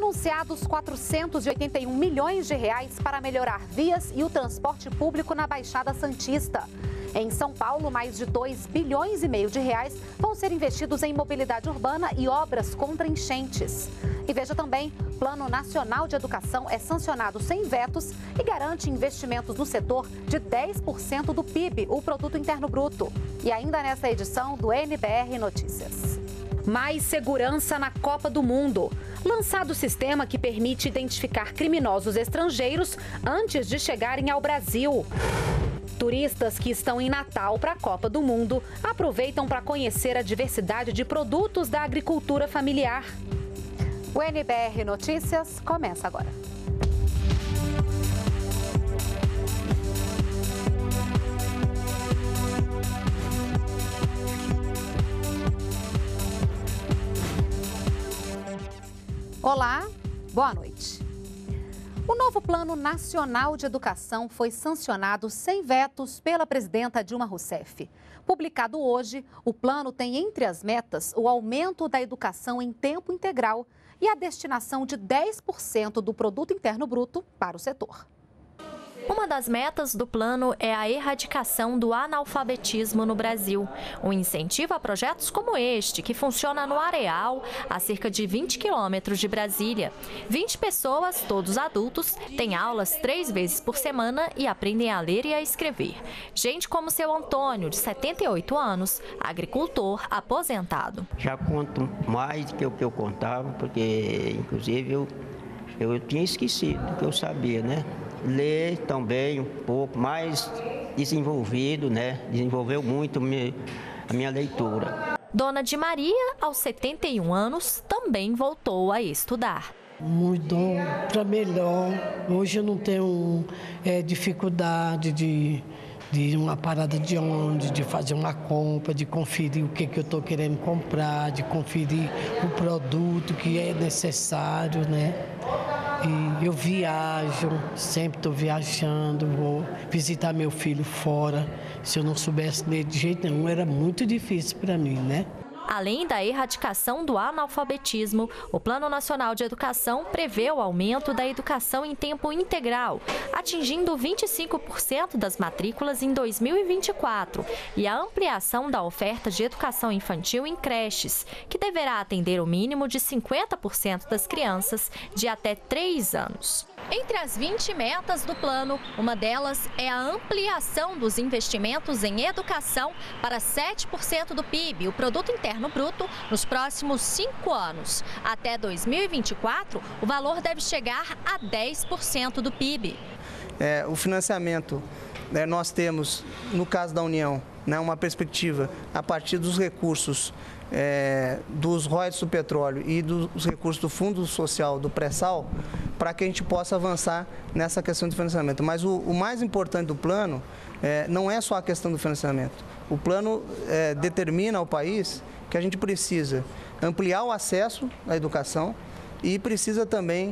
Anunciados 481 milhões de reais para melhorar vias e o transporte público na Baixada Santista. Em São Paulo, mais de 2,5 bilhões de reais vão ser investidos em mobilidade urbana e obras contra enchentes. E veja também, Plano Nacional de Educação é sancionado sem vetos e garante investimentos no setor de 10% do PIB, o Produto Interno Bruto. E ainda nessa edição do NBR Notícias. Mais segurança na Copa do Mundo. Lançado o sistema que permite identificar criminosos estrangeiros antes de chegarem ao Brasil. Turistas que estão em Natal para a Copa do Mundo aproveitam para conhecer a diversidade de produtos da agricultura familiar. O NBR Notícias começa agora. Olá, boa noite. O novo Plano Nacional de Educação foi sancionado sem vetos pela presidenta Dilma Rousseff. Publicado hoje, o plano tem entre as metas o aumento da educação em tempo integral e a destinação de 10% do Produto Interno Bruto para o setor. Uma das metas do plano é a erradicação do analfabetismo no Brasil. Um incentivo a projetos como este, que funciona no Areal, a cerca de 20 quilômetros de Brasília. 20 pessoas, todos adultos, têm aulas 3 vezes por semana e aprendem a ler e a escrever. Gente como seu Antônio, de 78 anos, agricultor aposentado. Já conto mais do que eu contava, porque, inclusive, eu tinha esquecido o que eu sabia, né? Ler também um pouco mais desenvolvido, né? Desenvolveu muito a minha leitura. Dona de Maria, aos 71 anos, também voltou a estudar. Mudou para melhor. Hoje eu não tenho dificuldade de uma parada de ônibus, de fazer uma compra, de conferir o que eu estou querendo comprar, de conferir o produto que é necessário, né? E eu viajo, sempre estou viajando, vou visitar meu filho fora. Se eu não soubesse ler de jeito nenhum, era muito difícil para mim, né? Além da erradicação do analfabetismo, o Plano Nacional de Educação prevê o aumento da educação em tempo integral, atingindo 25% das matrículas em 2024, e a ampliação da oferta de educação infantil em creches, que deverá atender o mínimo de 50% das crianças de até 3 anos. Entre as 20 metas do plano, uma delas é a ampliação dos investimentos em educação para 7% do PIB, o Produto Interno Bruto, nos próximos 5 anos. Até 2024, o valor deve chegar a 10% do PIB. O financiamento, nós temos, no caso da União, uma perspectiva a partir dos recursos dos royalties do petróleo e dos recursos do Fundo Social, do pré-sal, para que a gente possa avançar nessa questão de financiamento. Mas o mais importante do plano não é só a questão do financiamento. O plano determina ao país que a gente precisa ampliar o acesso à educação e precisa também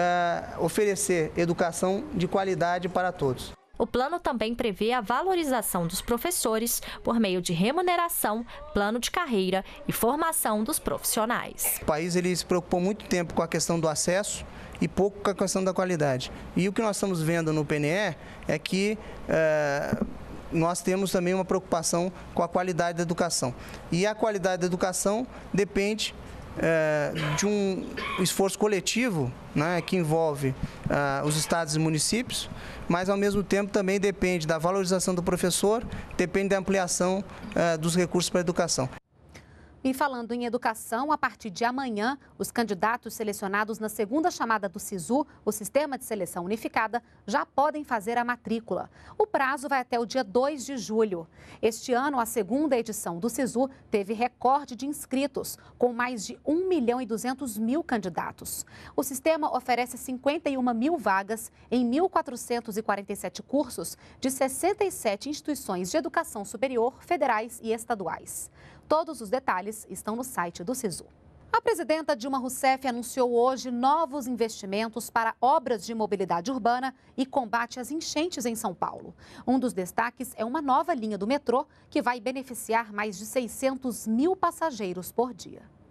oferecer educação de qualidade para todos. O plano também prevê a valorização dos professores por meio de remuneração, plano de carreira e formação dos profissionais. O país ele se preocupou muito tempo com a questão do acesso e pouco com a questão da qualidade. E o que nós estamos vendo no PNE é que nós temos também uma preocupação com a qualidade da educação. E a qualidade da educação depende de um esforço coletivo, né, que envolve os estados e municípios, mas ao mesmo tempo também depende da valorização do professor, depende da ampliação dos recursos para a educação. E falando em educação, a partir de amanhã, os candidatos selecionados na segunda chamada do SISU, o Sistema de Seleção Unificada, já podem fazer a matrícula. O prazo vai até o dia 2 de julho. Este ano, a segunda edição do SISU teve recorde de inscritos, com mais de 1.200.000 candidatos. O sistema oferece 51 mil vagas em 1.447 cursos de 67 instituições de educação superior, federais e estaduais. Todos os detalhes estão no site do SISU. A presidenta Dilma Rousseff anunciou hoje novos investimentos para obras de mobilidade urbana e combate às enchentes em São Paulo. Um dos destaques é uma nova linha do metrô que vai beneficiar mais de 600 mil passageiros por dia.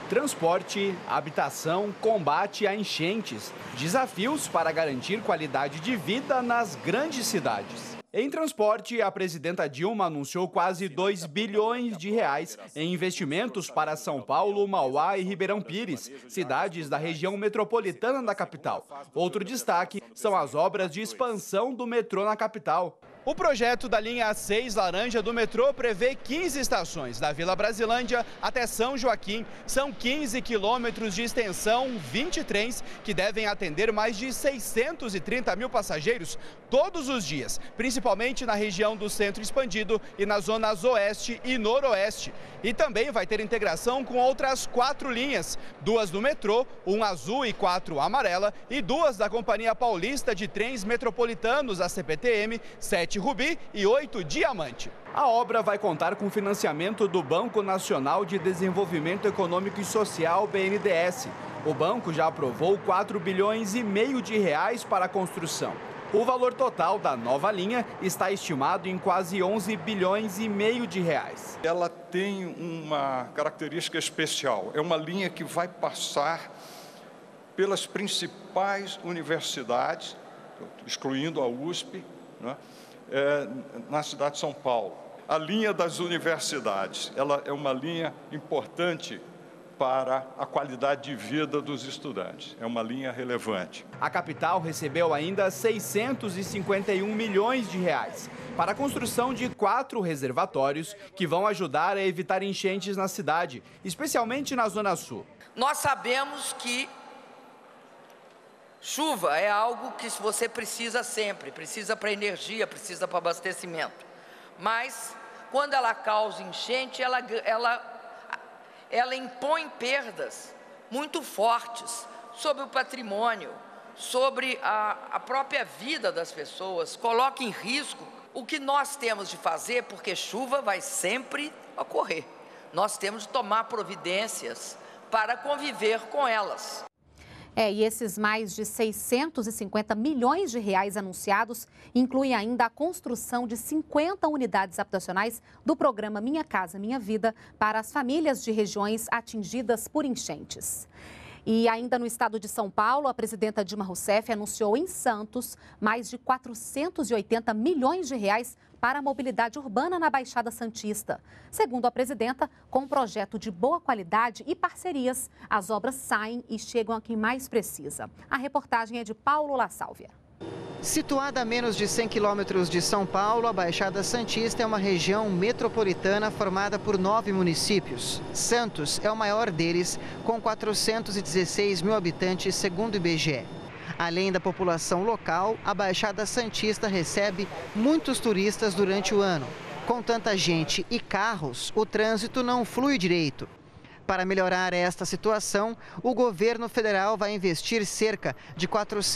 Transporte, habitação, combate a enchentes. Desafios para garantir qualidade de vida nas grandes cidades. Em transporte, a presidenta Dilma anunciou quase 2 bilhões de reais em investimentos para São Paulo, Mauá e Ribeirão Pires, cidades da região metropolitana da capital. Outro destaque são as obras de expansão do metrô na capital. O projeto da linha 6 laranja do metrô prevê 15 estações, da Vila Brasilândia até São Joaquim. São 15 quilômetros de extensão, 20 trens que devem atender mais de 630 mil passageiros todos os dias, principalmente na região do Centro Expandido e nas zonas Oeste e Noroeste. E também vai ter integração com outras 4 linhas, 2 do metrô, 1 azul e 4 amarela, e 2 da Companhia Paulista de Trens Metropolitanos, a CPTM, 7 Rubi e 8 Diamante. A obra vai contar com financiamento do Banco Nacional de Desenvolvimento Econômico e Social, BNDES. O banco já aprovou 4,5 bilhões de reais para a construção. O valor total da nova linha está estimado em quase 11,5 bilhões de reais. Ela tem uma característica especial. É uma linha que vai passar pelas principais universidades, excluindo a USP, né? Na cidade de São Paulo. A linha das universidades, ela é uma linha importante para a qualidade de vida dos estudantes. É uma linha relevante. A capital recebeu ainda 651 milhões de reais para a construção de 4 reservatórios que vão ajudar a evitar enchentes na cidade, especialmente na Zona Sul. Nós sabemos que chuva é algo que você precisa sempre, precisa para energia, precisa para abastecimento. Mas, quando ela causa enchente, ela impõe perdas muito fortes sobre o patrimônio, sobre a própria vida das pessoas, coloca em risco o que nós temos de fazer, porque chuva vai sempre ocorrer. Nós temos de tomar providências para conviver com elas. E esses mais de 650 milhões de reais anunciados incluem ainda a construção de 50 unidades habitacionais do programa Minha Casa Minha Vida para as famílias de regiões atingidas por enchentes. E ainda no estado de São Paulo, a presidenta Dilma Rousseff anunciou em Santos mais de 480 milhões de reais para a mobilidade urbana na Baixada Santista. Segundo a presidenta, com um projeto de boa qualidade e parcerias, as obras saem e chegam a quem mais precisa. A reportagem é de Paulo La Sálvia. Situada a menos de 100 quilômetros de São Paulo, a Baixada Santista é uma região metropolitana formada por 9 municípios. Santos é o maior deles, com 416 mil habitantes, segundo o IBGE. Além da população local, a Baixada Santista recebe muitos turistas durante o ano. Com tanta gente e carros, o trânsito não flui direito. Para melhorar esta situação, o governo federal vai investir cerca de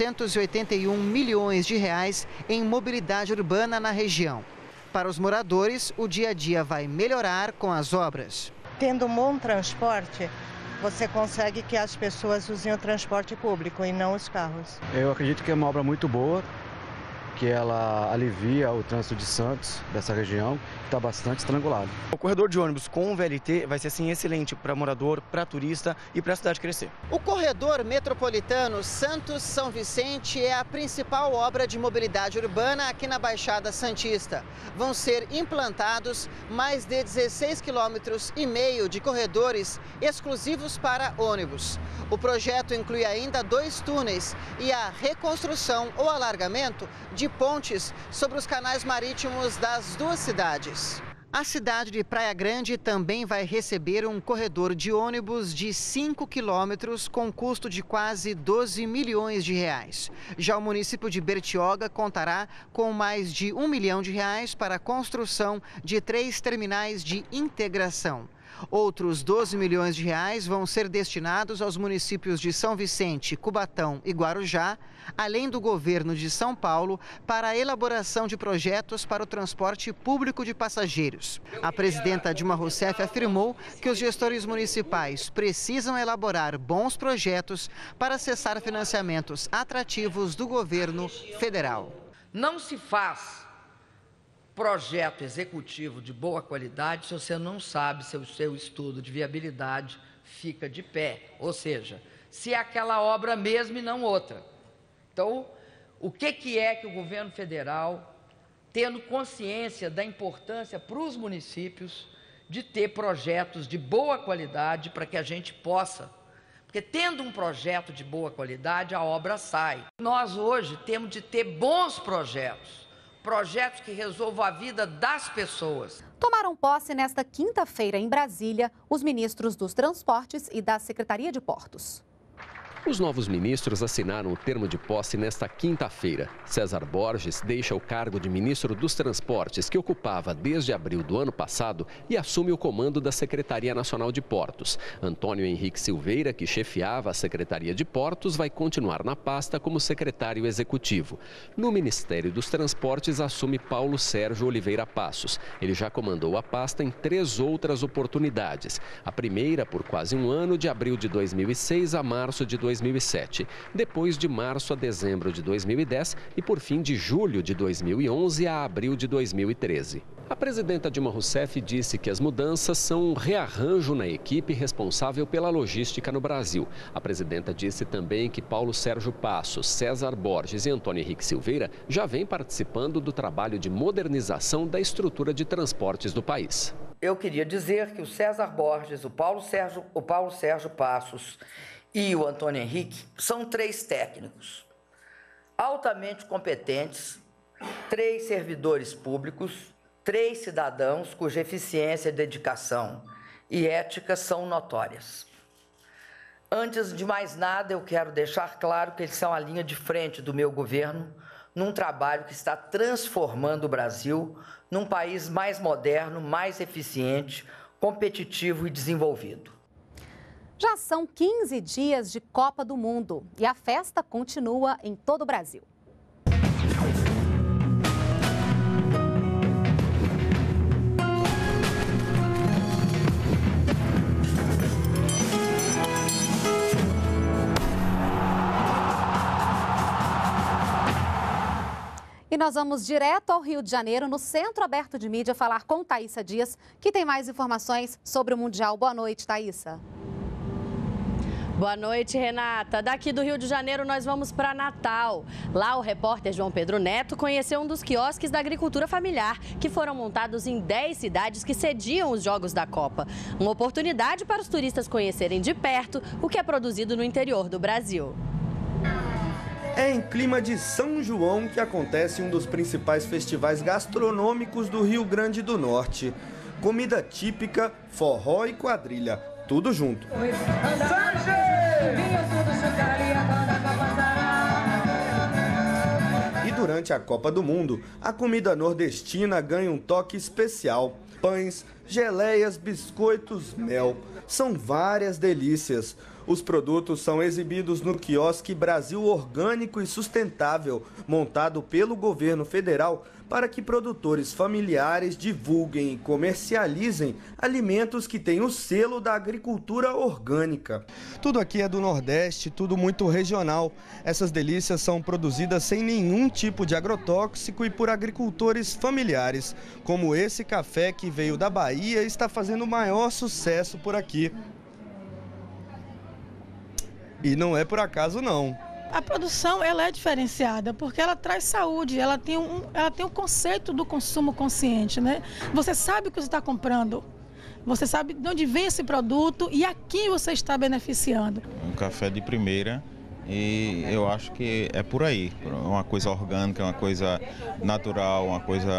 481 milhões de reais em mobilidade urbana na região. Para os moradores, o dia a dia vai melhorar com as obras. Tendo um bom transporte, você consegue que as pessoas usem o transporte público e não os carros. Eu acredito que é uma obra muito boa, que ela alivia o trânsito de Santos, dessa região, que está bastante estrangulado. O corredor de ônibus com o VLT vai ser assim excelente para morador, para turista e para a cidade crescer. O corredor metropolitano Santos-São Vicente é a principal obra de mobilidade urbana aqui na Baixada Santista. Vão ser implantados mais de 16,5 quilômetros de corredores exclusivos para ônibus. O projeto inclui ainda 2 túneis e a reconstrução ou alargamento de pontes sobre os canais marítimos das 2 cidades. A cidade de Praia Grande também vai receber um corredor de ônibus de 5 quilômetros com custo de quase 12 milhões de reais. Já o município de Bertioga contará com mais de 1 milhão de reais para a construção de 3 terminais de integração. Outros 12 milhões de reais vão ser destinados aos municípios de São Vicente, Cubatão e Guarujá, além do governo de São Paulo, para a elaboração de projetos para o transporte público de passageiros. A presidenta Dilma Rousseff afirmou que os gestores municipais precisam elaborar bons projetos para acessar financiamentos atrativos do governo federal. Não se faz projeto executivo de boa qualidade se você não sabe se o seu estudo de viabilidade fica de pé, ou seja, se é aquela obra mesmo e não outra. Então, o que é que o governo federal, tendo consciência da importância para os municípios de ter projetos de boa qualidade para que a gente possa, porque tendo um projeto de boa qualidade, a obra sai. Nós hoje temos de ter bons projetos que resolvam a vida das pessoas. Tomaram posse nesta quinta-feira em Brasília os ministros dos Transportes e da Secretaria de Portos. Os novos ministros assinaram o termo de posse nesta quinta-feira. César Borges deixa o cargo de ministro dos Transportes, que ocupava desde abril do ano passado, e assume o comando da Secretaria Nacional de Portos. Antônio Henrique Silveira, que chefiava a Secretaria de Portos, vai continuar na pasta como secretário executivo. No Ministério dos Transportes assume Paulo Sérgio Oliveira Passos. Ele já comandou a pasta em 3 outras oportunidades. A primeira por quase um ano, de abril de 2006 a março de 2007, depois de março a dezembro de 2010 e por fim de julho de 2011 a abril de 2013. A presidenta Dilma Rousseff disse que as mudanças são um rearranjo na equipe responsável pela logística no Brasil. A presidenta disse também que Paulo Sérgio Passos, César Borges e Antônio Henrique Silveira já vêm participando do trabalho de modernização da estrutura de transportes do país. Eu queria dizer que o César Borges, o Paulo Sérgio Passos e o Antônio Henrique são 3 técnicos altamente competentes, 3 servidores públicos, 3 cidadãos cuja eficiência, dedicação e ética são notórias. Antes de mais nada, eu quero deixar claro que eles são a linha de frente do meu governo num trabalho que está transformando o Brasil num país mais moderno, mais eficiente, competitivo e desenvolvido. Já são 15 dias de Copa do Mundo e a festa continua em todo o Brasil. E nós vamos direto ao Rio de Janeiro, no Centro Aberto de Mídia, falar com Thaísa Dias, que tem mais informações sobre o Mundial. Boa noite, Thaísa. Boa noite, Renata. Daqui do Rio de Janeiro nós vamos para Natal. Lá o repórter João Pedro Neto conheceu um dos quiosques da agricultura familiar, que foram montados em 10 cidades que sediam os Jogos da Copa. Uma oportunidade para os turistas conhecerem de perto o que é produzido no interior do Brasil. É em clima de São João que acontece um dos principais festivais gastronômicos do Rio Grande do Norte. Comida típica, forró e quadrilha, tudo junto. E durante a Copa do Mundo, a comida nordestina ganha um toque especial. Pães, geleias, biscoitos, mel. São várias delícias. Os produtos são exibidos no quiosque Brasil Orgânico e Sustentável, montado pelo governo federal para que produtores familiares divulguem e comercializem alimentos que têm o selo da agricultura orgânica. Tudo aqui é do Nordeste, tudo muito regional. Essas delícias são produzidas sem nenhum tipo de agrotóxico e por agricultores familiares, como esse café que veio da Bahia e está fazendo o maior sucesso por aqui. E não é por acaso não. A produção ela é diferenciada porque ela traz saúde, ela tem um conceito do consumo consciente, né? Você sabe o que você está comprando, você sabe de onde vem esse produto e a quem você está beneficiando. Um café de primeira e eu acho que é por aí, uma coisa orgânica, uma coisa natural, uma coisa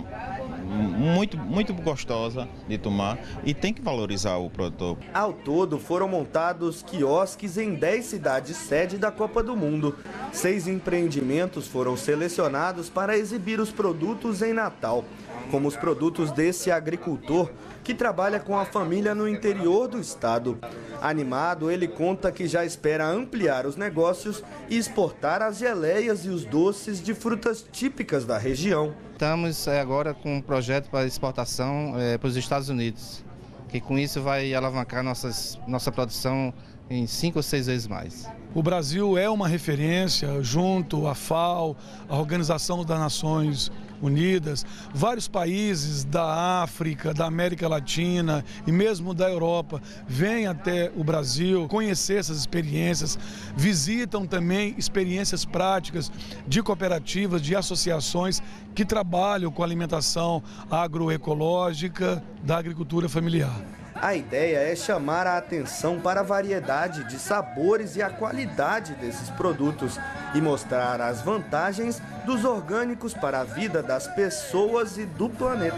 muito gostosa de tomar e tem que valorizar o produtor. Ao todo foram montados quiosques em 10 cidades sede da Copa do Mundo. 6 empreendimentos foram selecionados para exibir os produtos em Natal, como os produtos desse agricultor que trabalha com a família no interior do estado. Animado, ele conta que já espera ampliar os negócios e exportar as geleias e os doces de frutas típicas da região. Estamos agora com um projeto para exportação para os Estados Unidos, que com isso vai alavancar nossa produção em 5 ou 6 vezes mais. O Brasil é uma referência junto à FAO, a Organização das Nações Unidas, vários países da África, da América Latina e mesmo da Europa vêm até o Brasil conhecer essas experiências, visitam também experiências práticas de cooperativas, de associações que trabalham com alimentação agroecológica da agricultura familiar. A ideia é chamar a atenção para a variedade de sabores e a qualidade desses produtos e mostrar as vantagens dos orgânicos para a vida das pessoas e do planeta.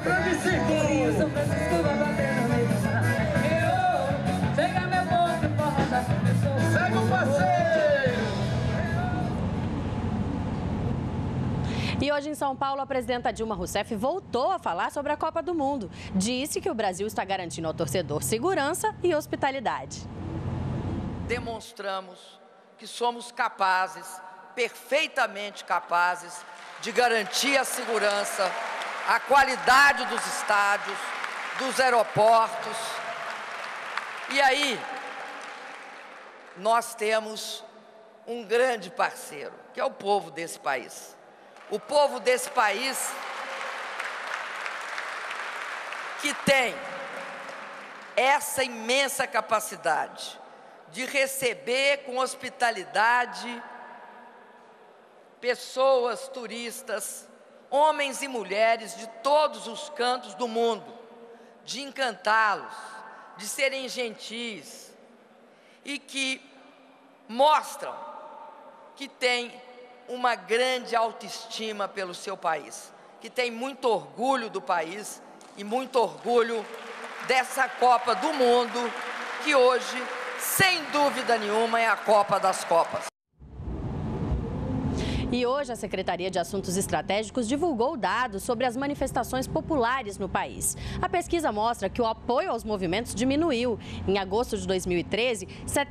E hoje em São Paulo, a presidenta Dilma Rousseff voltou a falar sobre a Copa do Mundo. Disse que o Brasil está garantindo ao torcedor segurança e hospitalidade. Demonstramos que somos capazes, perfeitamente capazes, de garantir a segurança, a qualidade dos estádios, dos aeroportos. E aí, nós temos um grande parceiro, que é o povo desse país. O povo desse país que tem essa imensa capacidade de receber com hospitalidade pessoas, turistas, homens e mulheres de todos os cantos do mundo, de encantá-los, de serem gentis e que mostram que tem uma grande autoestima pelo seu país, que tem muito orgulho do país e muito orgulho dessa Copa do Mundo, que hoje, sem dúvida nenhuma, é a Copa das Copas. E hoje a Secretaria de Assuntos Estratégicos divulgou dados sobre as manifestações populares no país. A pesquisa mostra que o apoio aos movimentos diminuiu. Em agosto de 2013,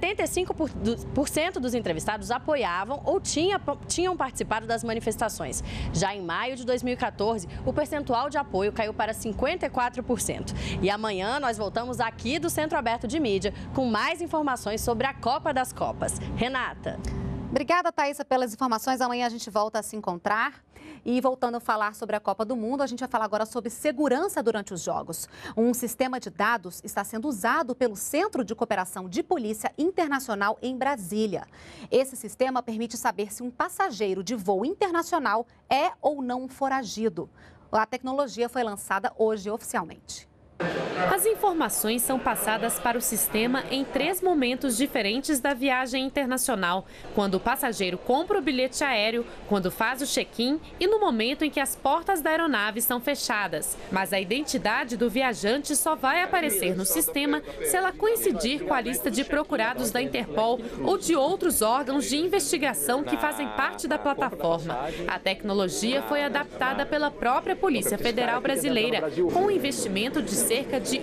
75% dos entrevistados apoiavam ou tinham participado das manifestações. Já em maio de 2014, o percentual de apoio caiu para 54%. E amanhã nós voltamos aqui do Centro Aberto de Mídia com mais informações sobre a Copa das Copas. Renata. Obrigada, Thaísa, pelas informações. Amanhã a gente volta a se encontrar. E voltando a falar sobre a Copa do Mundo, a gente vai falar agora sobre segurança durante os Jogos. Um sistema de dados está sendo usado pelo Centro de Cooperação de Polícia Internacional em Brasília. Esse sistema permite saber se um passageiro de voo internacional é ou não um foragido. A tecnologia foi lançada hoje oficialmente. As informações são passadas para o sistema em 3 momentos diferentes da viagem internacional: quando o passageiro compra o bilhete aéreo, quando faz o check-in e no momento em que as portas da aeronave são fechadas. Mas a identidade do viajante só vai aparecer no sistema se ela coincidir com a lista de procurados da Interpol ou de outros órgãos de investigação que fazem parte da plataforma. A tecnologia foi adaptada pela própria Polícia Federal Brasileira, com um investimento de cerca de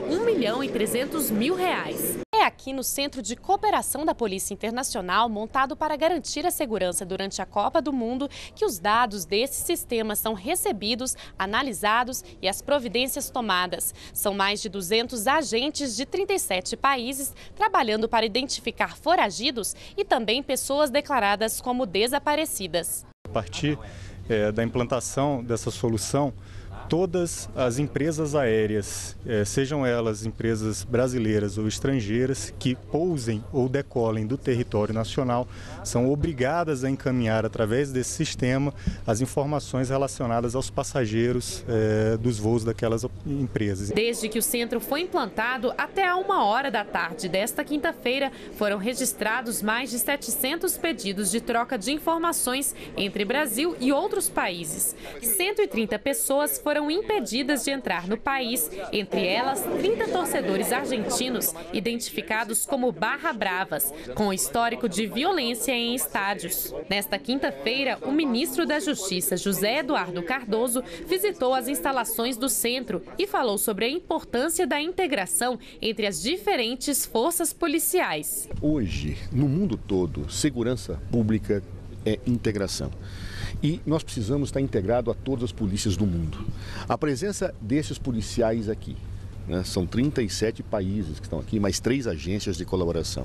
R$1.300.000. É aqui no Centro de Cooperação da Polícia Internacional, montado para garantir a segurança durante a Copa do Mundo, que os dados desse sistema são recebidos, analisados e as providências tomadas. São mais de 200 agentes de 37 países trabalhando para identificar foragidos e também pessoas declaradas como desaparecidas. A partir da implantação dessa solução, todas as empresas aéreas, sejam elas empresas brasileiras ou estrangeiras, que pousem ou decolem do território nacional, são obrigadas a encaminhar através desse sistema as informações relacionadas aos passageiros dos voos daquelas empresas. Desde que o centro foi implantado, até a 1h da tarde desta quinta-feira, foram registrados mais de 700 pedidos de troca de informações entre Brasil e outros países. 130 pessoas foram impedidas de entrar no país, entre elas 30 torcedores argentinos identificados como Barra Bravas, com histórico de violência em estádios. Nesta quinta-feira, o ministro da Justiça, José Eduardo Cardoso, visitou as instalações do centro e falou sobre a importância da integração entre as diferentes forças policiais. Hoje, no mundo todo, segurança pública é integração. E nós precisamos estar integrado a todas as polícias do mundo. A presença desses policiais aqui, né? São 37 países que estão aqui, mais 3 agências de colaboração.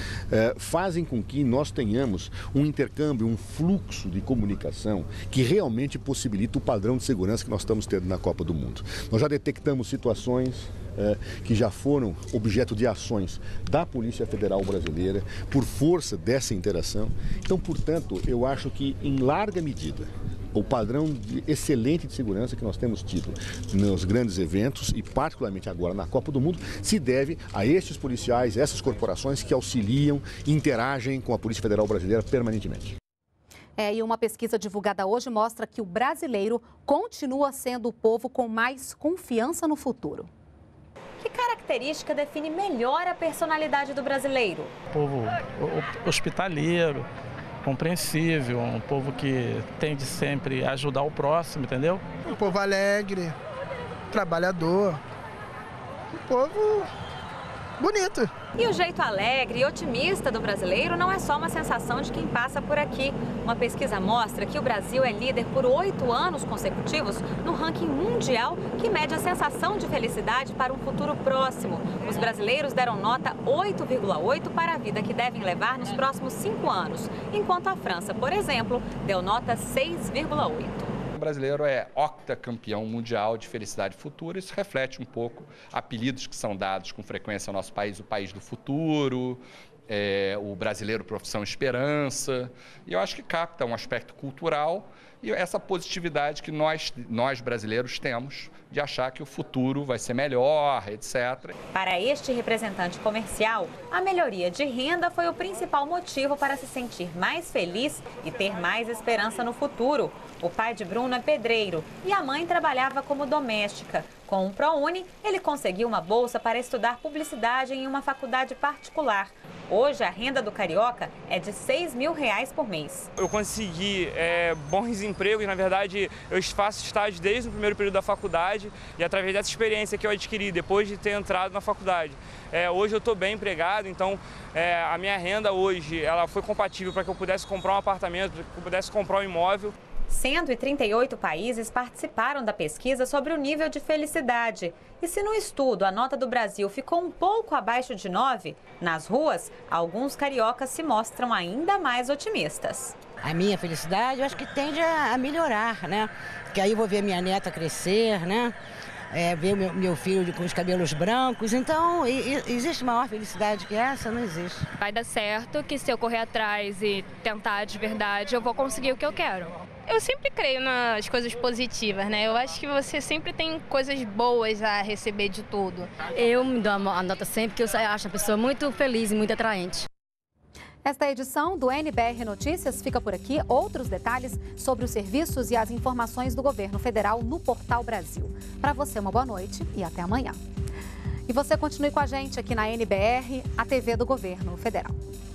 Fazem com que nós tenhamos um intercâmbio, um fluxo de comunicação que realmente possibilita o padrão de segurança que nós estamos tendo na Copa do Mundo. Nós já detectamos situações que já foram objeto de ações da Polícia Federal Brasileira por força dessa interação. Então, portanto, eu acho que, em larga medida, o padrão excelente de segurança que nós temos tido nos grandes eventos e particularmente agora na Copa do Mundo se deve a estes policiais, essas corporações que auxiliam e interagem com a Polícia Federal Brasileira permanentemente. E uma pesquisa divulgada hoje mostra que o brasileiro continua sendo o povo com mais confiança no futuro. Que característica define melhor a personalidade do brasileiro? Povo hospitaleiro, compreensível, um povo que tende sempre a ajudar o próximo, entendeu? Um povo alegre, trabalhador, um povo bonito. E o jeito alegre e otimista do brasileiro não é só uma sensação de quem passa por aqui. Uma pesquisa mostra que o Brasil é líder por 8 anos consecutivos no ranking mundial que mede a sensação de felicidade para um futuro próximo. Os brasileiros deram nota 8,8 para a vida que devem levar nos próximos 5 anos, enquanto a França, por exemplo, deu nota 6,8. O brasileiro é octacampeão mundial de felicidade futura. Isso reflete um pouco apelidos que são dados com frequência ao nosso país, o país do futuro, o brasileiro profissão esperança. E eu acho que capta um aspecto cultural e essa positividade que nós brasileiros temos de achar que o futuro vai ser melhor, etc. Para este representante comercial, a melhoria de renda foi o principal motivo para se sentir mais feliz e ter mais esperança no futuro. O pai de Bruno é pedreiro e a mãe trabalhava como doméstica. Com o ProUni, ele conseguiu uma bolsa para estudar publicidade em uma faculdade particular. Hoje, a renda do carioca é de R$6 mil por mês. Eu consegui bons empregos, na verdade, eu faço estágio desde o primeiro período da faculdade e através dessa experiência que eu adquiri depois de ter entrado na faculdade. Hoje eu estou bem empregado, então a minha renda hoje ela foi compatível para que eu pudesse comprar um apartamento, para que eu pudesse comprar um imóvel. 138 países participaram da pesquisa sobre o nível de felicidade. E se no estudo a nota do Brasil ficou um pouco abaixo de 9, nas ruas, alguns cariocas se mostram ainda mais otimistas. A minha felicidade eu acho que tende a melhorar, né? Porque aí eu vou ver minha neta crescer, né? Ver meu filho com os cabelos brancos. Então, existe maior felicidade que essa? Não existe. Vai dar certo que se eu correr atrás e tentar de verdade, eu vou conseguir o que eu quero. Eu sempre creio nas coisas positivas, né? Eu acho que você sempre tem coisas boas a receber de tudo. Eu me dou a nota sempre, que eu acho a pessoa muito feliz e muito atraente. Esta edição do NBR Notícias fica por aqui. Outros detalhes sobre os serviços e as informações do governo federal no Portal Brasil. Para você, uma boa noite e até amanhã. E você continue com a gente aqui na NBR, a TV do Governo Federal.